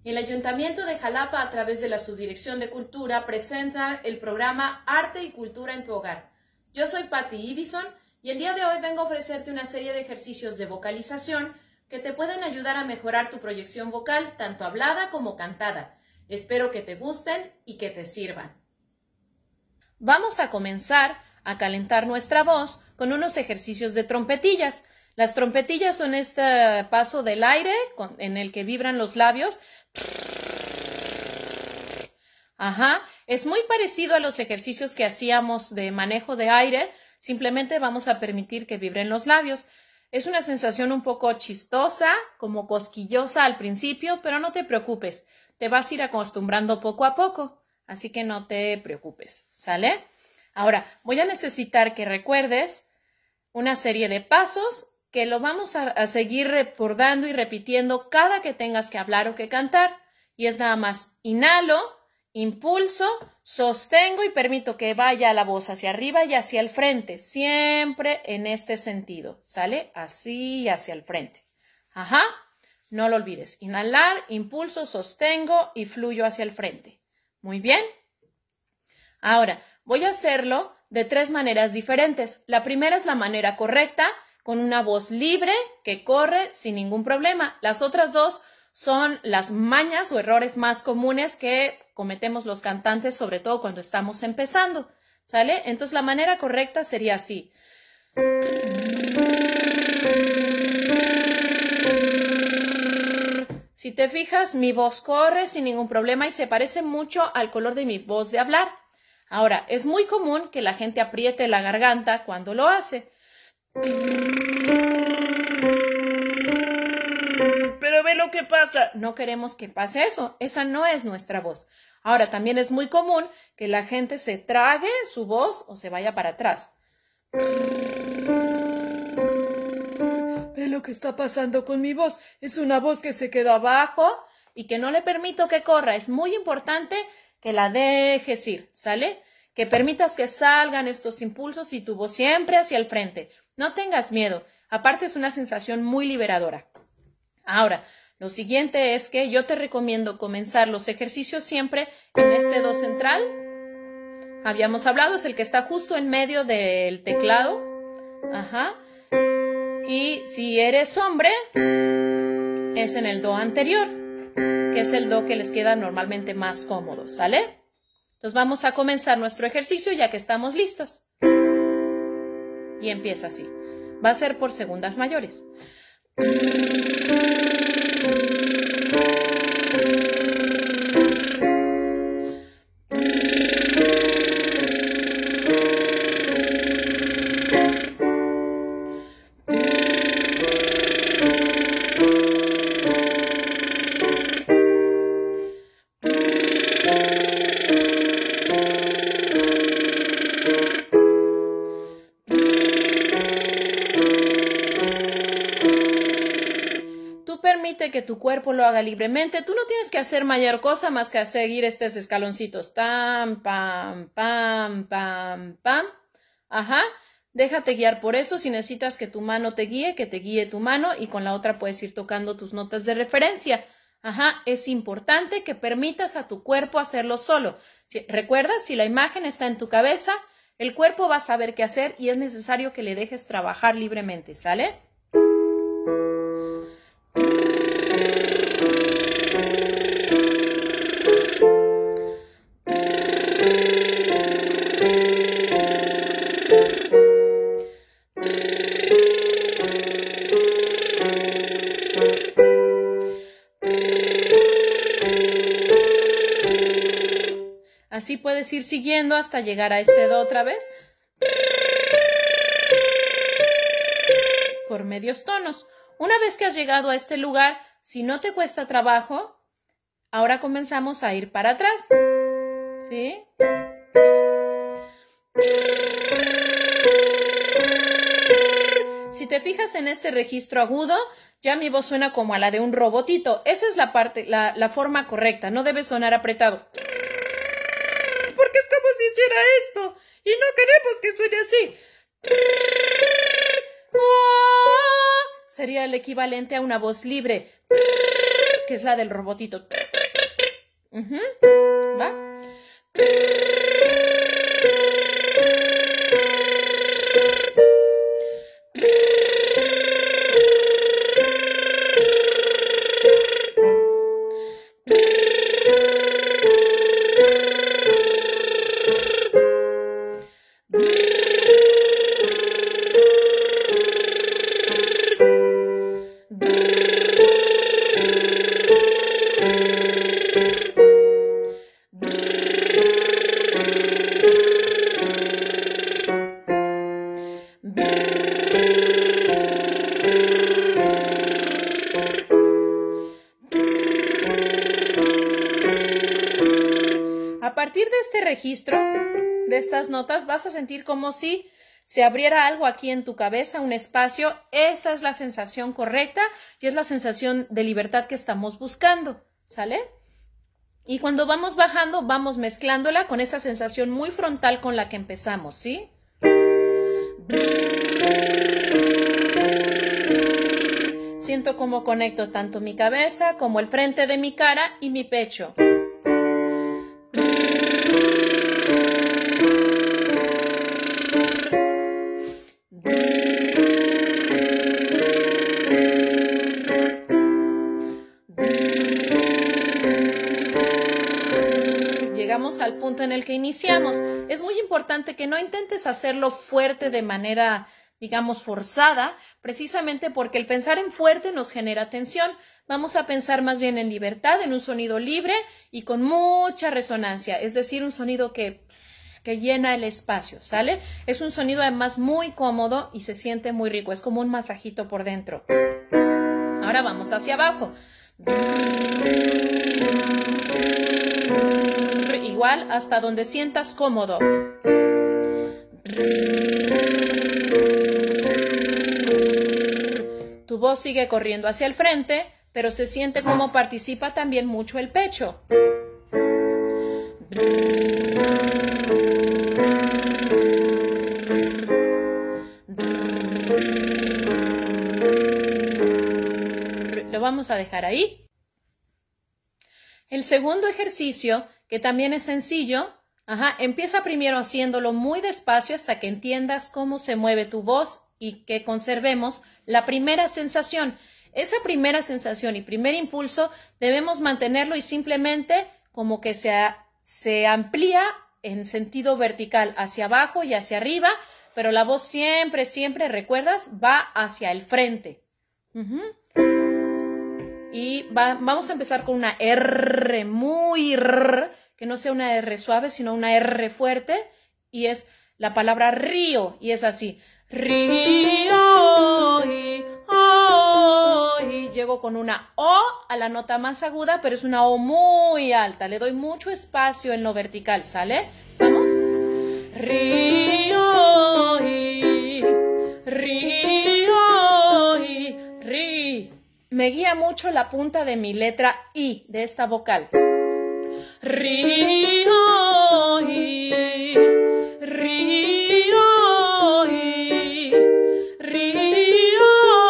El Ayuntamiento de Jalapa, a través de la Subdirección de Cultura, presenta el programa Arte y Cultura en tu Hogar. Yo soy Patti Ibison y el día de hoy vengo a ofrecerte una serie de ejercicios de vocalización que te pueden ayudar a mejorar tu proyección vocal, tanto hablada como cantada. Espero que te gusten y que te sirvan. Vamos a comenzar a calentar nuestra voz con unos ejercicios de trompetillas. Las trompetillas son este paso del aire en el que vibran los labios. Es muy parecido a los ejercicios que hacíamos de manejo de aire, simplemente vamos a permitir que vibren los labios. Es una sensación un poco chistosa, como cosquillosa al principio, pero no te preocupes, te vas a ir acostumbrando poco a poco, así que no te preocupes, ¿sale? Ahora, voy a necesitar que recuerdes una serie de pasos que lo vamos a seguir recordando y repitiendo cada que tengas que hablar o que cantar. Y es nada más inhalo, impulso, sostengo y permito que vaya la voz hacia arriba y hacia el frente, siempre en este sentido, ¿sale? Así hacia el frente. No lo olvides. Inhalar, impulso, sostengo y fluyo hacia el frente. Muy bien. Ahora, voy a hacerlo de 3 maneras diferentes. La primera es la manera correcta, con una voz libre que corre sin ningún problema. Las otras 2 son las mañas o errores más comunes que cometemos los cantantes, sobre todo cuando estamos empezando, ¿sale? Entonces la manera correcta sería así. Si te fijas, mi voz corre sin ningún problema y se parece mucho al color de mi voz de hablar. Ahora, es muy común que la gente apriete la garganta cuando lo hace. Pero ve lo que pasa. No queremos que pase eso. Esa no es nuestra voz. Ahora, también es muy común que la gente se trague su voz o se vaya para atrás. Ve lo que está pasando con mi voz. Es una voz que se queda abajo y que no le permito que corra. Es muy importante que la dejes ir, ¿sale? Que permitas que salgan estos impulsos y tu voz siempre hacia el frente. No tengas miedo. Aparte es una sensación muy liberadora. Ahora, lo siguiente es que yo te recomiendo comenzar los ejercicios siempre en este do central. Habíamos hablado, es el que está justo en medio del teclado. Y si eres hombre, es en el do anterior, que es el do que les queda normalmente más cómodo, ¿sale? Entonces vamos a comenzar nuestro ejercicio ya que estamos listos. Y empieza así. Va a ser por segundas mayores. Permite que tu cuerpo lo haga libremente. Tú no tienes que hacer mayor cosa más que seguir estos escaloncitos. Tam, pam, pam, pam, pam. Déjate guiar por eso. Si necesitas que tu mano te guíe, que te guíe tu mano y con la otra puedes ir tocando tus notas de referencia. Es importante que permitas a tu cuerpo hacerlo solo. Recuerda, si la imagen está en tu cabeza, el cuerpo va a saber qué hacer y es necesario que le dejes trabajar libremente, ¿sale? Así puedes ir siguiendo hasta llegar a este do otra vez. Por medios tonos. Una vez que has llegado a este lugar, si no te cuesta trabajo, ahora comenzamos a ir para atrás. ¿Sí? Si te fijas en este registro agudo, ya mi voz suena como a la de un robotito. Esa es la forma correcta. No debe sonar apretado. Porque es como si hiciera esto. Y no queremos que suene así. Sería el equivalente a una voz libre. que es la del robotito. ¿Va? A partir de este registro, de estas notas, vas a sentir como si se abriera algo aquí en tu cabeza, un espacio. Esa es la sensación correcta y es la sensación de libertad que estamos buscando, ¿sale? Y cuando vamos bajando, vamos mezclándola con esa sensación muy frontal con la que empezamos, ¿sí? Siento cómo conecto tanto mi cabeza como el frente de mi cara y mi pecho. Llegamos al punto en el que iniciamos. Es muy importante que no intentes hacerlo fuerte de manera, digamos, forzada, precisamente porque el pensar en fuerte nos genera tensión. Vamos a pensar más bien en libertad, en un sonido libre y con mucha resonancia, es decir, un sonido que llena el espacio, ¿sale? Es un sonido además muy cómodo y se siente muy rico, es como un masajito por dentro. Ahora vamos hacia abajo. Igual hasta donde sientas cómodo. Tu voz sigue corriendo hacia el frente, pero se siente como participa también mucho el pecho. Lo vamos a dejar ahí. El segundo ejercicio, que también es sencillo, empieza primero haciéndolo muy despacio hasta que entiendas cómo se mueve tu voz y que conservemos la primera sensación. Esa primera sensación y primer impulso debemos mantenerlo y simplemente como que se amplía en sentido vertical hacia abajo y hacia arriba, pero la voz siempre, siempre, ¿recuerdas? Va hacia el frente. Y vamos a empezar con una R muy R, que no sea una R suave, sino una R fuerte, y es la palabra río, y es así. Río, y llego con una O a la nota más aguda, pero es una O muy alta. Le doy mucho espacio en lo vertical, ¿sale? Vamos. Río, río, ri. Me guía mucho la punta de mi letra I, de esta vocal. Río, río, río,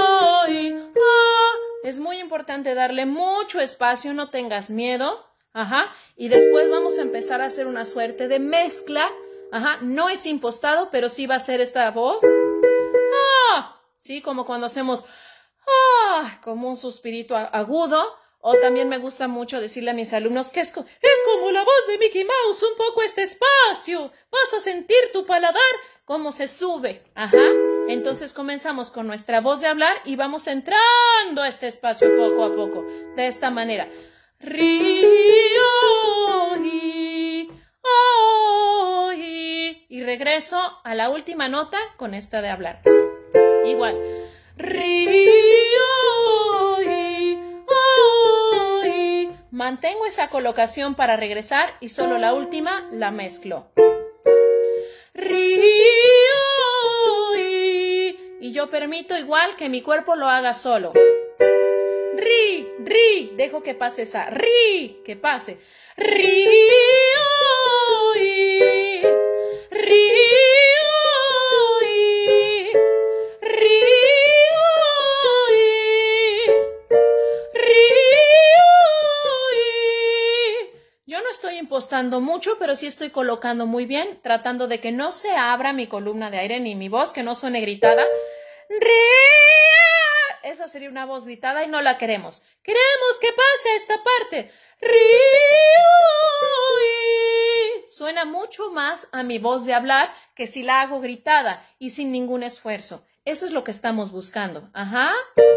es muy importante darle mucho espacio, no tengas miedo. Y después vamos a empezar a hacer una suerte de mezcla. No es impostado, pero sí va a ser esta voz. Sí, como cuando hacemos como un suspirito agudo. O también me gusta mucho decirle a mis alumnos que es como la voz de Mickey Mouse, un poco este espacio. Vas a sentir tu paladar cómo se sube. Entonces comenzamos con nuestra voz de hablar y vamos entrando a este espacio poco a poco. De esta manera. Río, y regreso a la última nota con esta de hablar. Igual. Río, mantengo esa colocación para regresar y solo la última la mezclo. Río, y yo permito igual que mi cuerpo lo haga solo. Ri, dejo que pase esa ri, que pase. Río, río. estoy impostando mucho, pero sí estoy colocando muy bien, tratando de que no se abra mi columna de aire ni mi voz, que no suene gritada. Ría. Esa sería una voz gritada y no la queremos. Queremos que pase a esta parte. Río. Suena mucho más a mi voz de hablar que si la hago gritada y sin ningún esfuerzo. Eso es lo que estamos buscando. Ajá.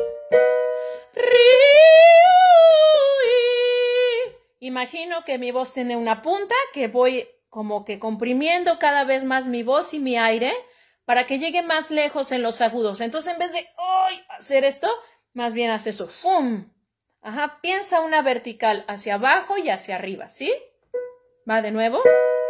Imagino que mi voz tiene una punta que voy como que comprimiendo cada vez más mi voz y mi aire para que llegue más lejos en los agudos. Entonces, en vez de hacer esto, más bien haces esto. ¡Fum! Ajá, piensa una vertical hacia abajo y hacia arriba, ¿sí? Va de nuevo.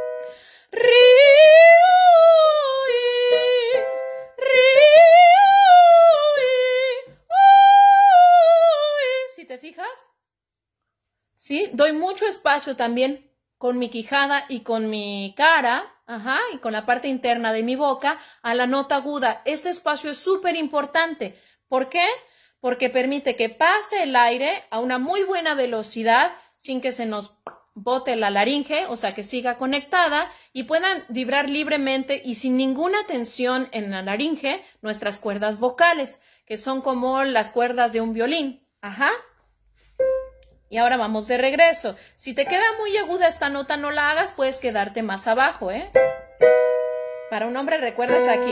¿Sí te fijas? ¿Sí? Doy mucho espacio también con mi quijada y con mi cara, ajá, y con la parte interna de mi boca a la nota aguda. Este espacio es súper importante. ¿Por qué? Porque permite que pase el aire a una muy buena velocidad sin que se nos bote la laringe, o sea, que siga conectada y puedan vibrar libremente y sin ninguna tensión en la laringe nuestras cuerdas vocales, que son como las cuerdas de un violín. Ajá. Y ahora vamos de regreso. Si te queda muy aguda esta nota, no la hagas, puedes quedarte más abajo, ¿eh? Para un hombre, recuerdas aquí.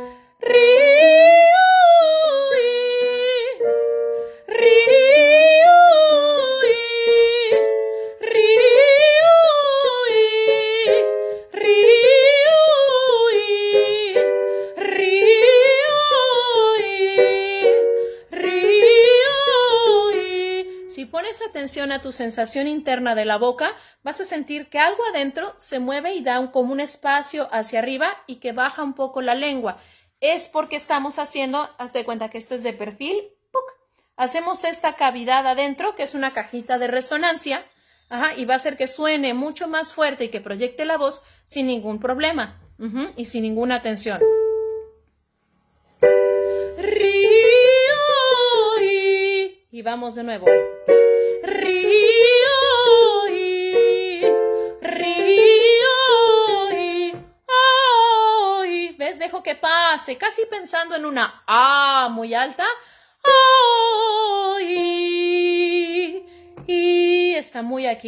Si pones atención a tu sensación interna de la boca, vas a sentir que algo adentro se mueve y da como un espacio hacia arriba y que baja un poco la lengua. Es porque estamos haciendo, haz de cuenta que esto es de perfil, ¡puc! Hacemos esta cavidad adentro, que es una cajita de resonancia, ajá, y va a hacer que suene mucho más fuerte y que proyecte la voz sin ningún problema, y sin ninguna tensión. Y vamos de nuevo. ¿Ves? Dejo que pase, casi pensando en una A muy alta. Y está muy aquí.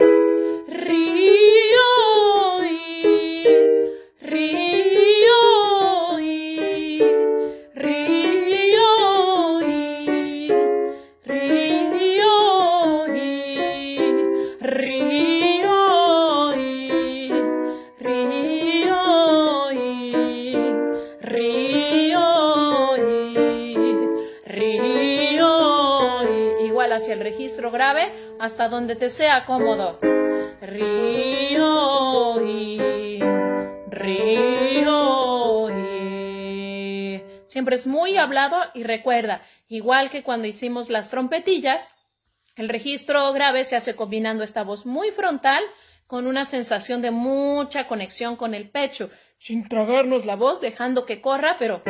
Igual hacia el registro grave, hasta donde te sea cómodo. Siempre es muy hablado y recuerda, igual que cuando hicimos las trompetillas, el registro grave se hace combinando esta voz muy frontal con una sensación de mucha conexión con el pecho, sin tragarnos la voz, dejando que corra, pero...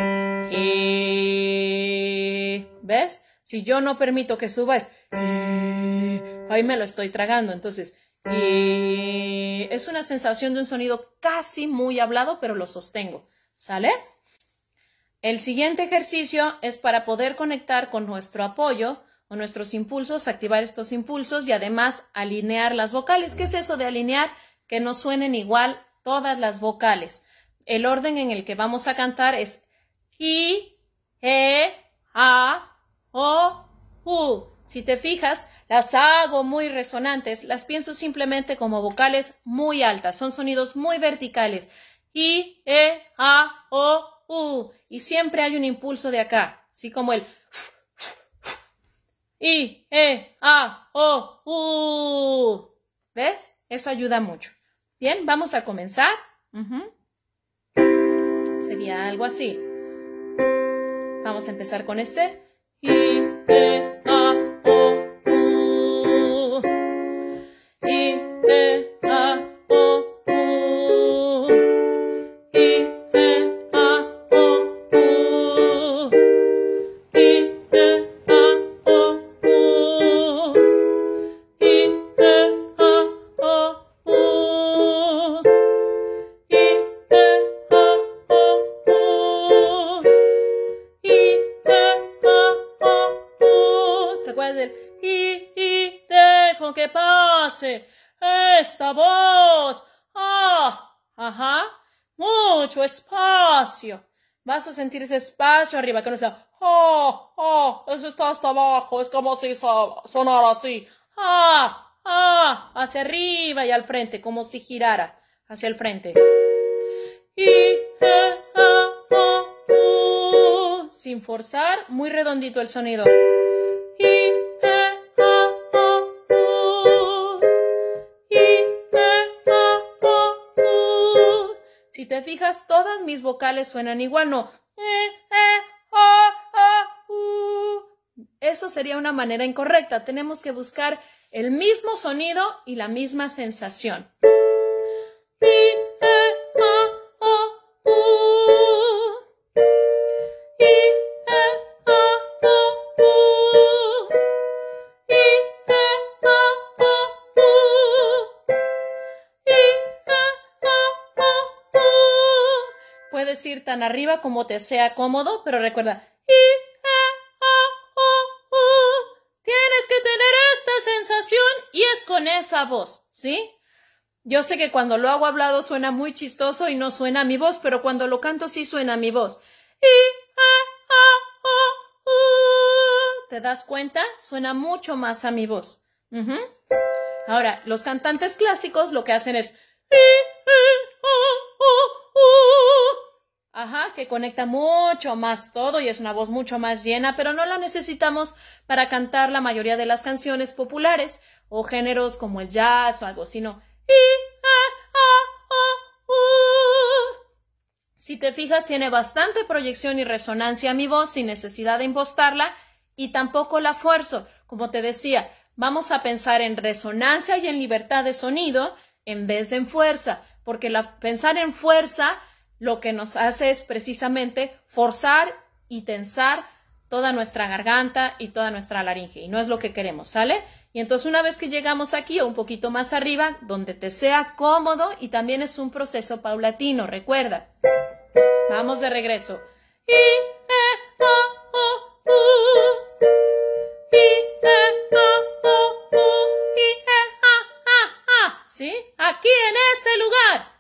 ¿ves? Si yo no permito que suba es... ahí me lo estoy tragando, entonces... es una sensación de un sonido casi muy hablado, pero lo sostengo, ¿sale? El siguiente ejercicio es para poder conectar con nuestro apoyo o nuestros impulsos, activar estos impulsos y además alinear las vocales. ¿Qué es eso de alinear? Que no suenen igual todas las vocales. El orden en el que vamos a cantar es I, E, A, O, U. Si te fijas, las hago muy resonantes, las pienso simplemente como vocales muy altas, son sonidos muy verticales. I, E, A, O, U. Y siempre hay un impulso de acá, así como el I, E, A, O, U. ¿Ves? Eso ayuda mucho. Bien, vamos a comenzar. Sería algo así. Vamos a empezar con este. I, E, A, O, U. I, E, A, O, U. I, E, A, O, U. I, E, A, O, U. I, E, A, O, que pase esta voz. Ajá, mucho espacio. Vas a sentir ese espacio arriba, que no sea, eso está hasta abajo, es como si sonara así. Hacia arriba y al frente, como si girara hacia el frente. Sin forzar, muy redondito el sonido. Si te fijas, todas mis vocales suenan igual, no. Eso sería una manera incorrecta. Tenemos que buscar el mismo sonido y la misma sensación. Puedes ir tan arriba como te sea cómodo, pero recuerda, tienes que tener esta sensación y es con esa voz, ¿sí? Yo sé que cuando lo hago hablado suena muy chistoso y no suena a mi voz, pero cuando lo canto sí suena a mi voz. ¿Te das cuenta? Suena mucho más a mi voz. Ahora, los cantantes clásicos lo que hacen es que conecta mucho más todo y es una voz mucho más llena, pero no la necesitamos para cantar la mayoría de las canciones populares o géneros como el jazz o algo, sino si te fijas, tiene bastante proyección y resonancia mi voz sin necesidad de impostarla y tampoco la fuerzo. Como te decía, vamos a pensar en resonancia y en libertad de sonido en vez de en fuerza, porque pensar en fuerza lo que nos hace es precisamente forzar y tensar toda nuestra garganta y toda nuestra laringe, y no es lo que queremos, ¿sale? Y entonces una vez que llegamos aquí o un poquito más arriba, donde te sea cómodo, y también es un proceso paulatino, recuerda. Vamos de regreso. ¿Sí? Aquí en ese lugar.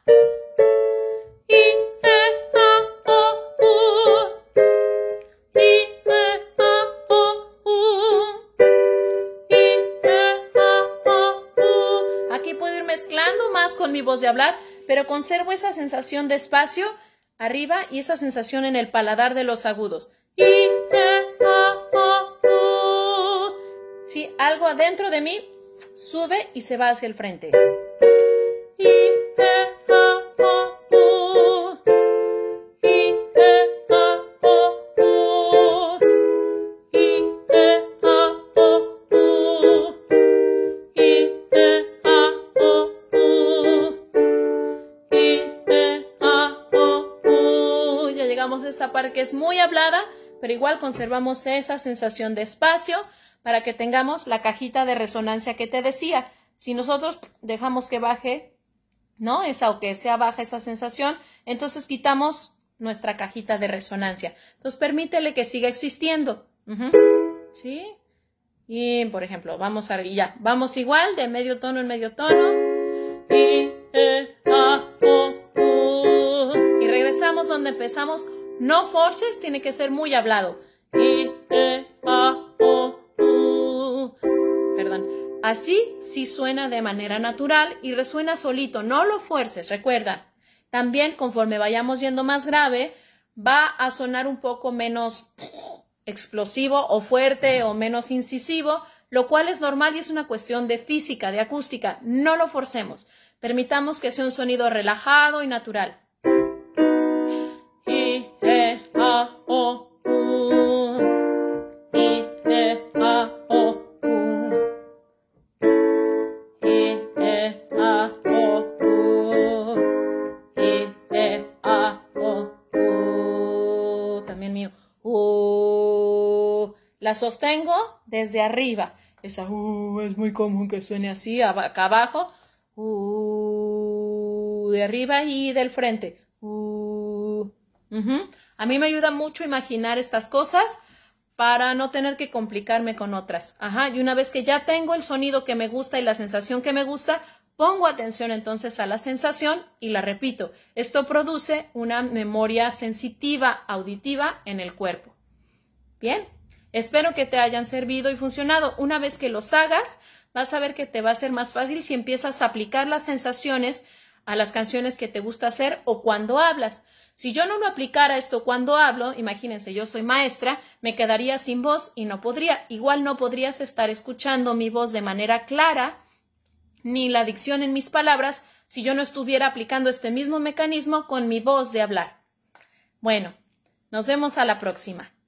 Aquí puedo ir mezclando más con mi voz de hablar, pero conservo esa sensación de espacio arriba y esa sensación en el paladar de los agudos. Sí, algo adentro de mí sube y se va hacia el frente. Ya llegamos a esta parte que es muy hablada, pero igual conservamos esa sensación de espacio para que tengamos la cajita de resonancia que te decía. Si nosotros dejamos que baje, ¿no? O que sea baja esa sensación, entonces quitamos nuestra cajita de resonancia. Entonces permítele que siga existiendo. ¿Sí? Y, por ejemplo, vamos igual de medio tono en medio tono. Y regresamos donde empezamos. No forces, tiene que ser muy hablado. Perdón. Así sí suena de manera natural y resuena solito. No lo fuerces, recuerda. También, conforme vayamos yendo más grave, va a sonar un poco menos explosivo o fuerte o menos incisivo, lo cual es normal y es una cuestión de física, de acústica. No lo forcemos. Permitamos que sea un sonido relajado y natural. También mío. La sostengo desde arriba. Esa es muy común que suene así, acá abajo. De arriba y del frente. A mí me ayuda mucho imaginar estas cosas para no tener que complicarme con otras. Ajá, y una vez que ya tengo el sonido que me gusta y la sensación que me gusta, pongo atención entonces a la sensación y la repito. Esto produce una memoria sensitiva auditiva en el cuerpo. Bien, espero que te hayan servido y funcionado. Una vez que los hagas, vas a ver que te va a ser más fácil si empiezas a aplicar las sensaciones a las canciones que te gusta hacer o cuando hablas. Si yo no lo aplicara esto cuando hablo, imagínense, yo soy maestra, me quedaría sin voz y no podría. Igual no podrías estar escuchando mi voz de manera clara, ni la dicción en mis palabras, si yo no estuviera aplicando este mismo mecanismo con mi voz de hablar. Bueno, nos vemos a la próxima.